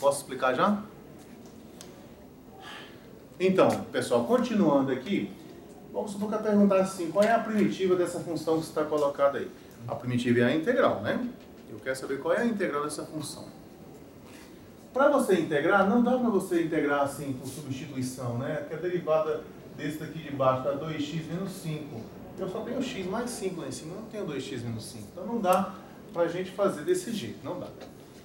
Posso explicar já? Então, pessoal, continuando aqui, vamos supor que eu perguntar assim, qual é a primitiva dessa função que está colocada aí? A primitiva é a integral, né? Eu quero saber qual é a integral dessa função. Para você integrar, não dá para você integrar assim por substituição, né? Que a derivada desse daqui de baixo dá 2x menos 5. Eu só tenho x mais 5 lá em cima, não tenho 2x menos 5. Então não dá para a gente fazer desse jeito, não dá.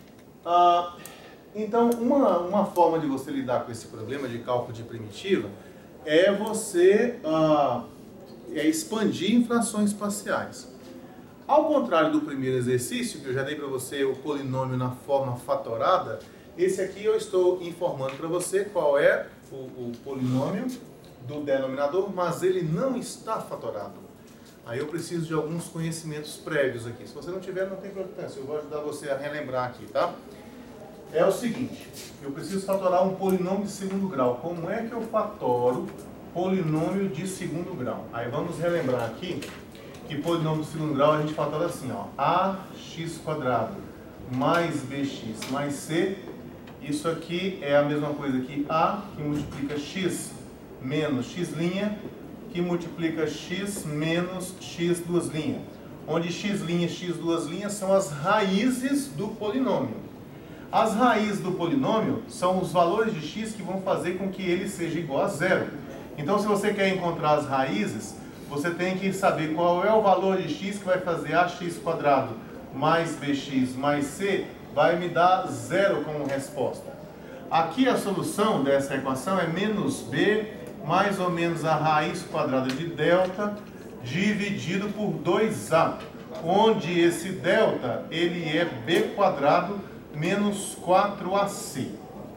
Então, uma forma de você lidar com esse problema de cálculo de primitiva é você expandir em frações parciais. Ao contrário do primeiro exercício, que eu já dei para você o polinômio na forma fatorada, esse aqui eu estou informando para você qual é o polinômio do denominador, mas ele não está fatorado. Aí eu preciso de alguns conhecimentos prévios aqui. Se você não tiver, não tem importância. Eu vou ajudar você a relembrar aqui, tá? É o seguinte, eu preciso fatorar um polinômio de segundo grau. Como é que eu fatoro polinômio de segundo grau? Aí vamos relembrar aqui que polinômio de segundo grau a gente fatora assim, ó, ax² mais bx mais c. Isso aqui é a mesma coisa que a, que multiplica x menos x', que multiplica x menos x duas linhas. Onde x', x duas linhas são as raízes do polinômio. As raízes do polinômio são os valores de x que vão fazer com que ele seja igual a zero. Então, se você quer encontrar as raízes, você tem que saber qual é o valor de x que vai fazer ax² mais bx mais c, vai me dar zero como resposta. Aqui a solução dessa equação é menos b mais ou menos a raiz quadrada de delta dividido por 2a, onde esse delta ele é b² menos 4ac.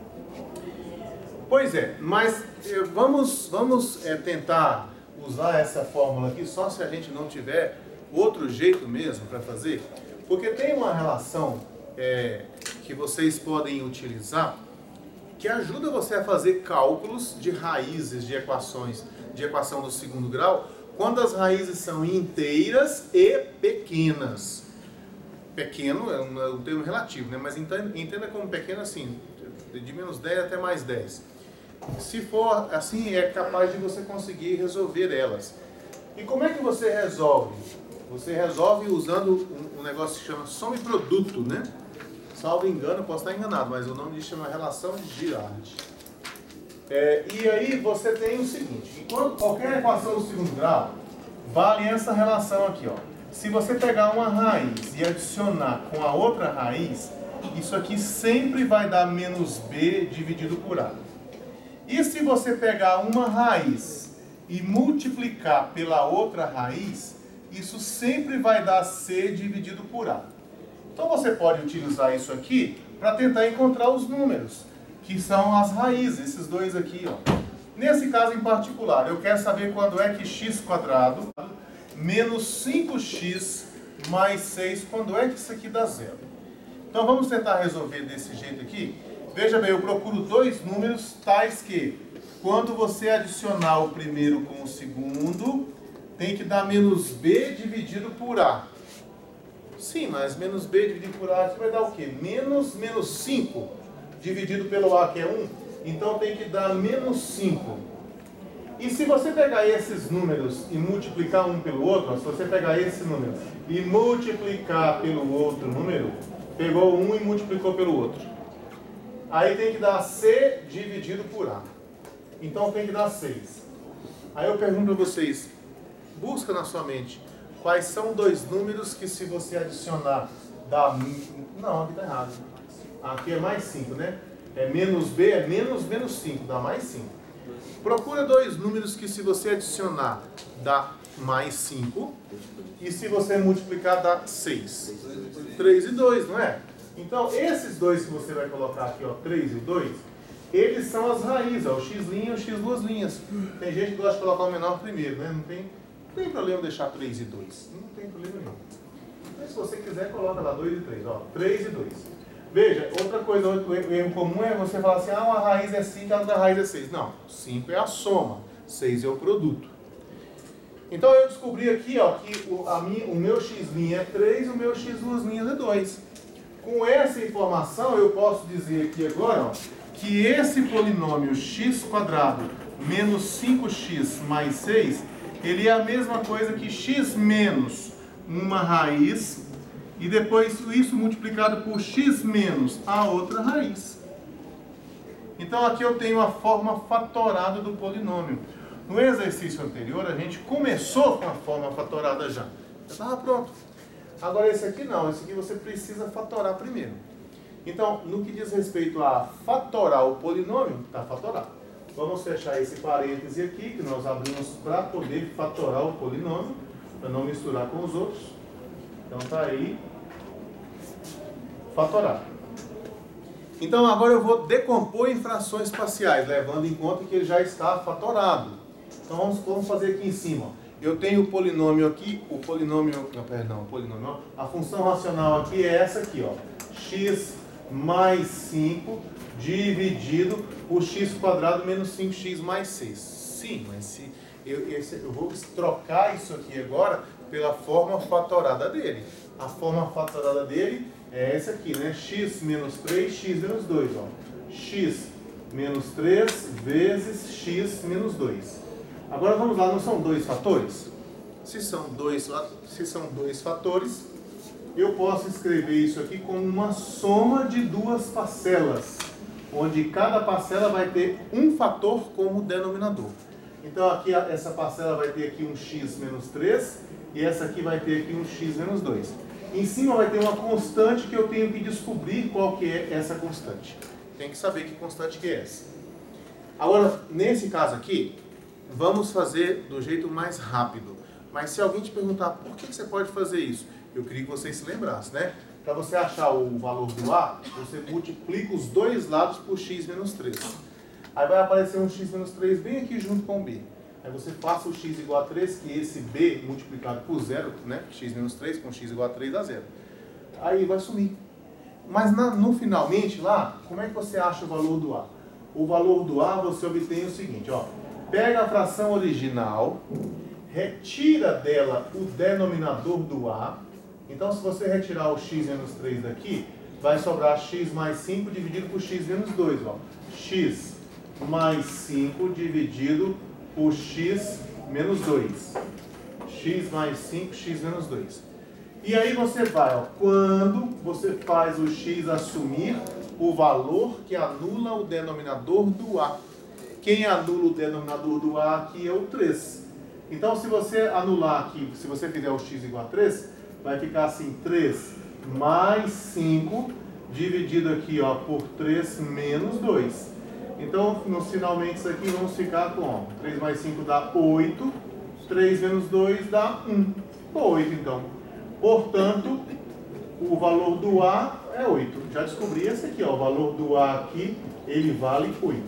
Pois é, mas vamos tentar usar essa fórmula aqui só se a gente não tiver outro jeito mesmo para fazer, porque tem uma relação que vocês podem utilizar que ajuda você a fazer cálculos de raízes de equação do segundo grau, quando as raízes são inteiras e pequenas. Pequeno é um termo relativo, né? Mas entenda como pequeno assim, de menos 10 até mais 10. Se for assim, é capaz de você conseguir resolver elas. E como é que você resolve? Você resolve usando um negócio que se chama soma e produto, né? Salvo engano, eu posso estar enganado, mas o nome disso chama relação de Girard. E aí você tem o seguinte, enquanto qualquer equação do segundo grau, vale essa relação aqui, ó. Se você pegar uma raiz e adicionar com a outra raiz, isso aqui sempre vai dar menos b dividido por a. E se você pegar uma raiz e multiplicar pela outra raiz, isso sempre vai dar c dividido por a. Então você pode utilizar isso aqui para tentar encontrar os números, que são as raízes, esses dois aqui, ó. Nesse caso em particular, eu quero saber quando é que x² menos 5x mais 6, quando é que isso aqui dá zero. Então vamos tentar resolver desse jeito aqui. Veja bem, eu procuro dois números tais que, quando você adicionar o primeiro com o segundo, tem que dar menos b dividido por a. Sim, mas menos b dividido por a vai dar o quê? Menos 5 dividido pelo a, que é 1. Então tem que dar menos 5. E se você pegar esses números e multiplicar um pelo outro, se você pegar esse número e multiplicar pelo outro número, pegou um e multiplicou pelo outro. Aí tem que dar c dividido por a. Então tem que dar 6. Aí eu pergunto para vocês, busca na sua mente, quais são dois números que se você adicionar dá... Não, aqui está errado. Aqui é mais 5, né? É menos b, é menos 5, dá mais 5. Procura dois números que se você adicionar dá mais 5 e se você multiplicar dá 6. 3 e 2, não é? Então esses dois que você vai colocar aqui, ó, 3 e 2, eles são as raízes, ó, o x' e o x duas linhas. Tem gente que gosta de colocar o menor primeiro, né? Não tem problema deixar 3 e 2. Não tem problema nenhum. Mas se você quiser, coloca lá 2 e 3, ó, 3 e 2. Veja, outra coisa, outro erro comum é você falar assim, uma raiz é 5, a outra raiz é 6. Não, 5 é a soma, 6 é o produto. Então eu descobri aqui, ó, que o meu x' é 3 e o meu x duas linhas é 2. Com essa informação, eu posso dizer aqui agora, ó, que esse polinômio x² menos 5x mais 6, ele é a mesma coisa que x menos uma raiz, e depois isso multiplicado por x menos a outra raiz. Então aqui eu tenho a forma fatorada do polinômio. No exercício anterior, a gente começou com a forma fatorada já. Já estava pronto. Agora esse aqui não, esse aqui você precisa fatorar primeiro. Então, no que diz respeito a fatorar o polinômio, está fatorado. Vamos fechar esse parêntese aqui, que nós abrimos para poder fatorar o polinômio, para não misturar com os outros. Então está aí, fatorado. Então agora eu vou decompor em frações parciais, levando em conta que ele já está fatorado. Então vamos fazer aqui em cima. Eu tenho o polinômio aqui, a função racional aqui é essa aqui, ó, x mais 5 dividido por x² menos 5x mais 6. Sim, mas se eu vou trocar isso aqui agora pela forma fatorada dele. A forma fatorada dele é essa aqui, né? X menos 3, x menos 2, ó. X menos 3 vezes x menos 2. Agora vamos lá, não são dois fatores? Se são dois fatores, eu posso escrever isso aqui como uma soma de duas parcelas, onde cada parcela vai ter um fator como denominador. Então aqui essa parcela vai ter aqui um x menos 3 e essa aqui vai ter aqui um x menos 2. Em cima vai ter uma constante que eu tenho que descobrir qual que é essa constante. Tem que saber que constante que é essa. Agora, nesse caso aqui, vamos fazer do jeito mais rápido. Mas se alguém te perguntar por que você pode fazer isso, eu queria que vocês se lembrassem, né? Para você achar o valor do A, você multiplica os dois lados por x menos 3. Aí vai aparecer um x menos 3 bem aqui junto com o B. Aí você passa o x igual a 3, que esse B multiplicado por 0, né? X menos 3 com x igual a 3 dá 0. Aí vai sumir. Mas no finalmente lá, como é que você acha o valor do A? O valor do A você obtém o seguinte, ó. Pega a fração original, retira dela o denominador do A. Então se você retirar o x menos 3 daqui, vai sobrar x mais 5 dividido por x menos 2, ó. X mais 5 dividido por x menos 2. X mais 5, x menos 2. E aí você vai, ó, quando você faz o x assumir o valor que anula o denominador do A. Quem anula o denominador do A aqui é o 3. Então se você anular aqui, se você fizer o x igual a 3, vai ficar assim, 3 mais 5 dividido aqui, ó, por 3 menos 2. Então, finalmente, isso aqui vamos ficar com 3 mais 5 dá 8, 3 menos 2 dá 1. 8, então. Portanto, o valor do A é 8. Já descobri esse aqui, ó, o valor do A aqui, ele vale 8.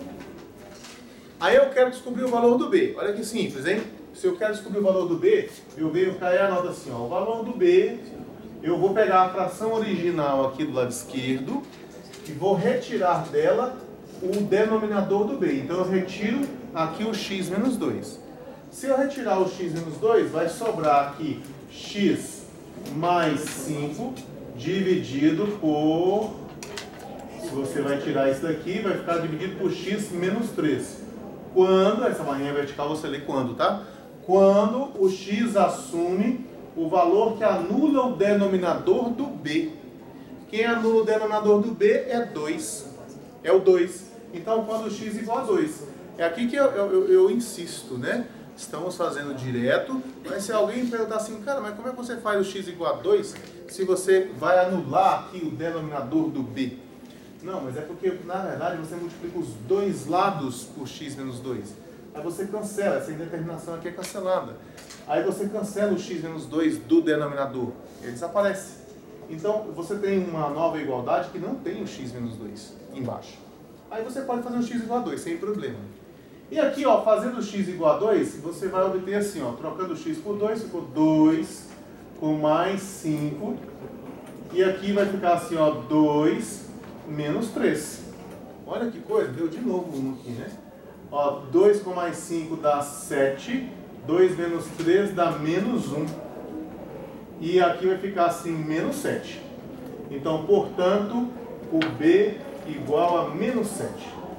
Aí eu quero descobrir o valor do B. Olha que simples, hein? Se eu quero descobrir o valor do B, eu venho cá e anoto assim, ó, o valor do B, eu vou pegar a fração original aqui do lado esquerdo e vou retirar dela o denominador do B. Então eu retiro aqui o x menos 2. Se eu retirar o x menos 2, vai sobrar aqui x mais 5 dividido por... Se você vai tirar isso daqui, vai ficar dividido por x menos 3. Quando, essa barrinha vertical você lê quando, tá? Quando o x assume o valor que anula o denominador do B. Quem anula o denominador do B é 2. É o 2. Então, quando o x é igual a 2. É aqui que eu insisto, né? Estamos fazendo direto, mas se alguém perguntar assim, cara, mas como é que você faz o x igual a 2 se você vai anular aqui o denominador do B? Não, mas é porque, na verdade, você multiplica os dois lados por x menos 2. Aí você cancela, essa indeterminação aqui é cancelada. Aí você cancela o x menos 2 do denominador, ele desaparece. Então, você tem uma nova igualdade que não tem o x menos 2 embaixo. Aí você pode fazer o x igual a 2, sem problema. E aqui, ó, fazendo o x igual a 2, você vai obter assim, ó, trocando o x por 2, ficou 2 com mais 5. E aqui vai ficar assim, ó, 2 menos 3. Olha que coisa, deu de novo 1 aqui, né? Ó, 2 com mais 5 dá 7, 2 menos 3 dá menos 1. E aqui vai ficar assim, menos 7. Então, portanto, o B igual a menos 7.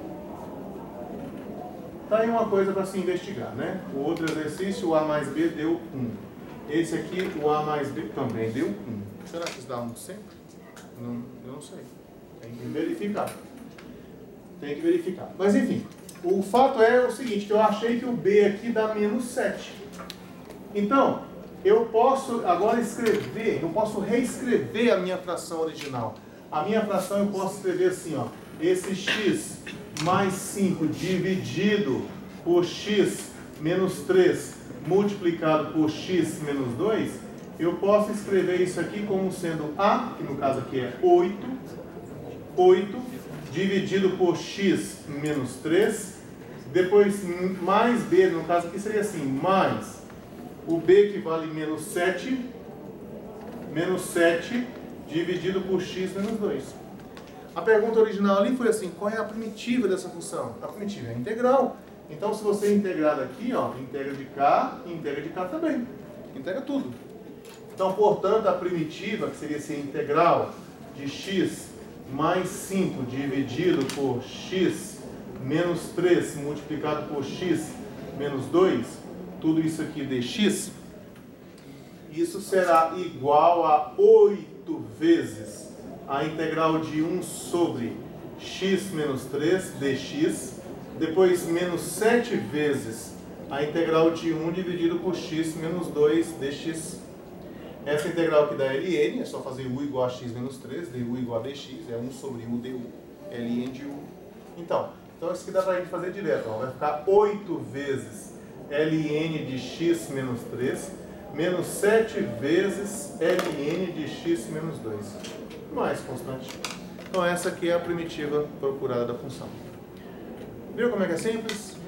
Tá aí uma coisa para se investigar, né? O outro exercício, o A mais B deu 1. Esse aqui, o A mais B também deu 1. Será que isso dá 1 sempre? Não, eu não sei. Tem que verificar. Tem que verificar. Mas enfim, o fato é o seguinte, que eu achei que o B aqui dá menos 7. Então, eu posso agora escrever, eu posso reescrever a minha fração original. A minha fração eu posso escrever assim, ó. Esse x mais 5 dividido por x menos 3 multiplicado por x menos 2, eu posso escrever isso aqui como sendo A, que no caso aqui é 8 dividido por x menos 3, depois mais B, no caso aqui seria assim, mais o B que vale menos 7 dividido por x menos 2. A pergunta original ali foi assim, qual é a primitiva dessa função? A primitiva é a integral. Então, se você integrar daqui, ó, integra de cá e integra de cá também. Integra tudo. Então, portanto, a primitiva, que seria essa integral de x mais 5 dividido por x menos 3 multiplicado por x menos 2, tudo isso aqui dx, isso será igual a 8 vezes a integral de 1 sobre x menos 3 dx, depois menos 7 vezes a integral de 1 dividido por x menos 2 dx. Essa integral aqui dá ln, é só fazer u igual a x menos 3, du igual a dx, é 1 sobre u du, ln de u. Então isso aqui dá pra gente fazer direto, ó. Vai ficar 8 vezes ln de x menos 3, menos 7 vezes ln de x menos 2, mais constante. Então essa aqui é a primitiva procurada da função. Viu como é que é simples?